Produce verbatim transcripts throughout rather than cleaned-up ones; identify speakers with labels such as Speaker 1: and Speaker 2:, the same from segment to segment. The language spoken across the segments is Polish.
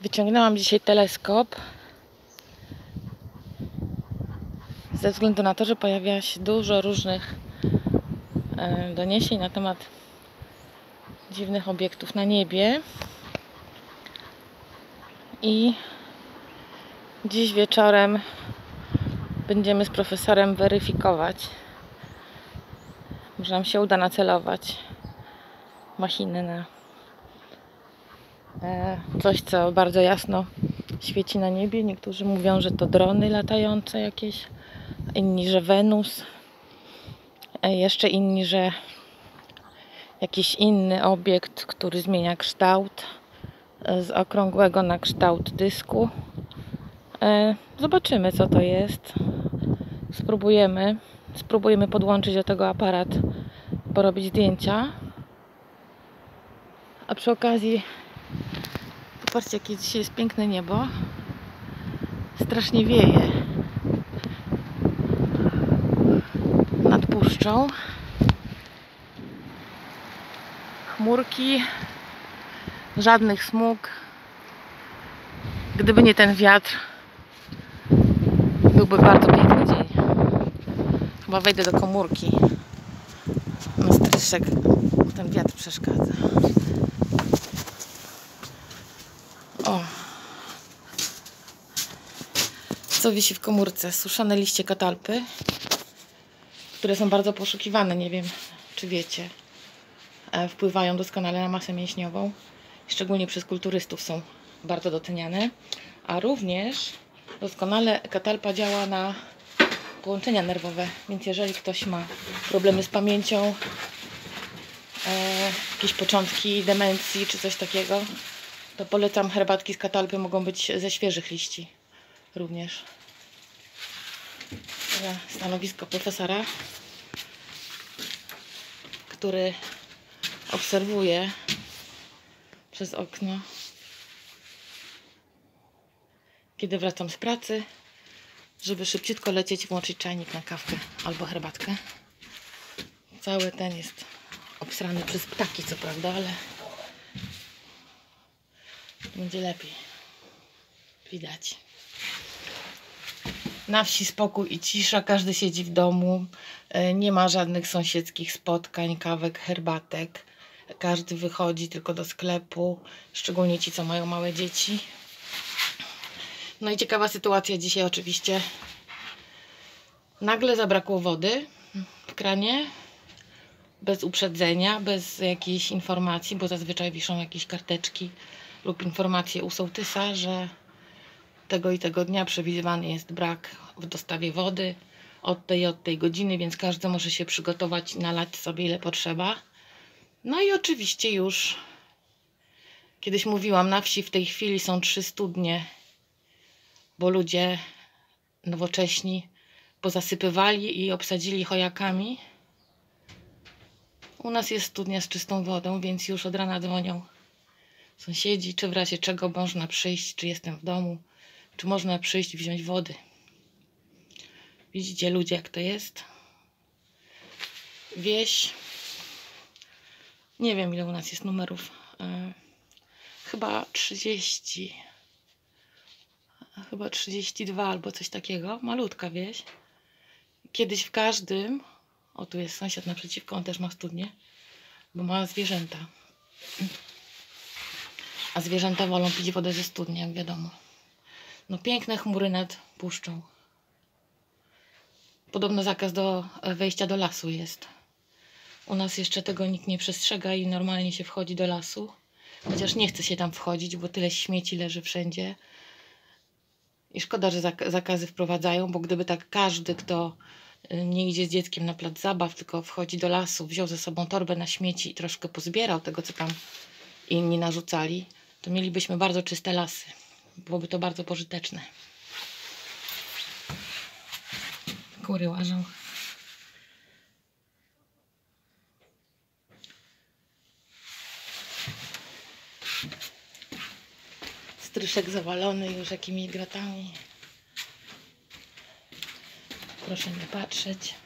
Speaker 1: Wyciągnęłam dzisiaj teleskop ze względu na to, że pojawia się dużo różnych doniesień na temat dziwnych obiektów na niebie. I dziś wieczorem będziemy z profesorem weryfikować, może nam się uda nacelować machiny na coś, co bardzo jasno świeci na niebie. Niektórzy mówią, że to drony latające jakieś, inni, że Wenus, jeszcze inni, że jakiś inny obiekt, który zmienia kształt z okrągłego na kształt dysku. Zobaczymy, co to jest. Spróbujemy. Spróbujemy podłączyć do tego aparat, porobić zdjęcia. A przy okazji zobaczcie, jakie dzisiaj jest piękne niebo. Strasznie wieje nad puszczą. Chmurki, żadnych smug. Gdyby nie ten wiatr, byłby bardzo piękny dzień. Chyba wejdę do komórki na stryszek, bo ten wiatr przeszkadza. O! Co wisi w komórce? Suszone liście katalpy, które są bardzo poszukiwane, nie wiem, czy wiecie. Wpływają doskonale na masę mięśniową. Szczególnie przez kulturystów są bardzo doceniane. A również doskonale katalpa działa na połączenia nerwowe. Więc jeżeli ktoś ma problemy z pamięcią, e, jakieś początki demencji czy coś takiego, to polecam. Herbatki z katalpy mogą być ze świeżych liści również. Stanowisko profesora, który obserwuje przez okno, kiedy wracam z pracy, żeby szybciutko lecieć i włączyć czajnik na kawkę albo herbatkę. Cały ten jest obsrany przez ptaki, co prawda, ale będzie lepiej. Widać. Na wsi spokój i cisza, każdy siedzi w domu, nie ma żadnych sąsiedzkich spotkań, kawek, herbatek. Każdy wychodzi tylko do sklepu, szczególnie ci, co mają małe dzieci. No i ciekawa sytuacja dzisiaj oczywiście. Nagle zabrakło wody w kranie, bez uprzedzenia, bez jakiejś informacji, bo zazwyczaj wiszą jakieś karteczki lub informacje u sołtysa, że tego i tego dnia przewidywany jest brak w dostawie wody od tej i od tej godziny, więc każdy może się przygotować, nalać sobie ile potrzeba. No i oczywiście już, kiedyś mówiłam, na wsi w tej chwili są trzy studnie, bo ludzie nowocześni pozasypywali i obsadzili chojakami. U nas jest studnia z czystą wodą, więc już od rana dzwonią sąsiedzi, czy w razie czego można przyjść, czy jestem w domu, czy można przyjść i wziąć wody. Widzicie, ludzie, jak to jest. Wieś. Nie wiem, ile u nas jest numerów. Yy, chyba trzydzieści. Chyba trzydzieści dwa albo coś takiego. Malutka wieś. Kiedyś w każdym... O, tu jest sąsiad naprzeciwko, on też ma studnię, bo ma zwierzęta. A zwierzęta wolą pić wodę ze studni, jak wiadomo. No piękne chmury nad puszczą. Podobno zakaz do wejścia do lasu jest. U nas jeszcze tego nikt nie przestrzega i normalnie się wchodzi do lasu. Chociaż nie chce się tam wchodzić, bo tyle śmieci leży wszędzie. I szkoda, że zakazy wprowadzają, bo gdyby tak każdy, kto nie idzie z dzieckiem na plac zabaw, tylko wchodzi do lasu, wziął ze sobą torbę na śmieci i troszkę pozbierał tego, co tam inni narzucali, to mielibyśmy bardzo czyste lasy. Byłoby to bardzo pożyteczne. Kury łażą. Stryszek zawalony już jakimiś gratami. Proszę nie patrzeć.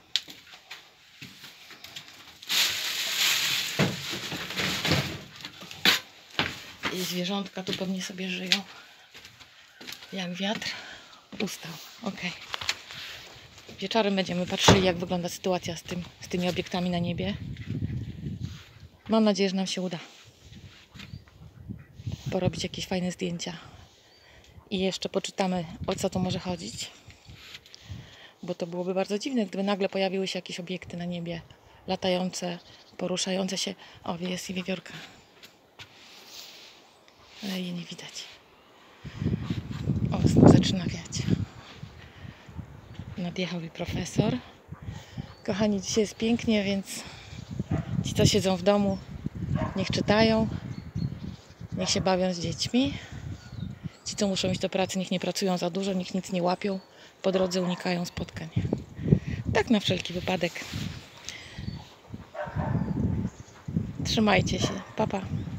Speaker 1: I zwierzątka tu pewnie sobie żyją. Jak wiatr ustał. Ok. Wieczorem będziemy patrzyli, jak wygląda sytuacja z, tym, z tymi obiektami na niebie. Mam nadzieję, że nam się uda porobić jakieś fajne zdjęcia. I jeszcze poczytamy, o co tu może chodzić. Bo to byłoby bardzo dziwne, gdyby nagle pojawiły się jakieś obiekty na niebie, latające, poruszające się. O, jest i wiewiórka. Ale jej nie widać. O, znów zaczyna wiać. Nadjechał i profesor. Kochani, dzisiaj jest pięknie, więc ci, co siedzą w domu, niech czytają, niech się bawią z dziećmi. Ci, co muszą iść do pracy, niech nie pracują za dużo, niech nic nie łapią. Po drodze unikają spotkań. Tak na wszelki wypadek. Trzymajcie się. Pa, pa.